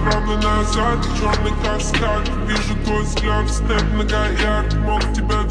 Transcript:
правда назад, черный каскад. Вижу твой взгляд, степ многоярд. Мог тебя